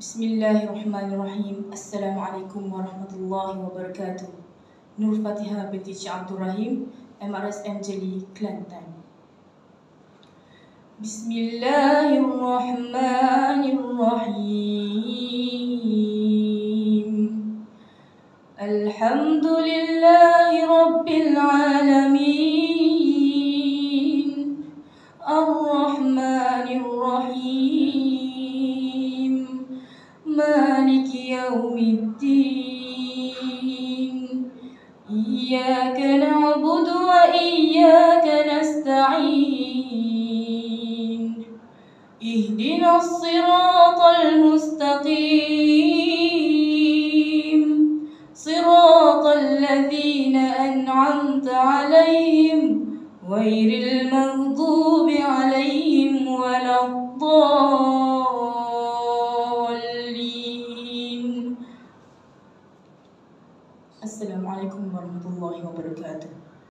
Bismillahirrahmanirrahim. Assalamualaikum warahmatullahi wabarakatuh. Nur Fatihah binti Cik Abdul Rahim, MRSM Jeli, Kelantan. Bismillahirrahmanirrahim. Alhamdulillahi Rabbil Alamin. Ar-Rahmanir-Rahim. Maliki Yawmiddin. Iyyaka na'budu wa iyyaka nasta'in. Ihdinas siratal mustaqim. Siratal ladzina an'amta 'alaihim ghairil maghdubi 'alaihim waladdallin. Assalamualaikum warahmatullahi wabarakatuh.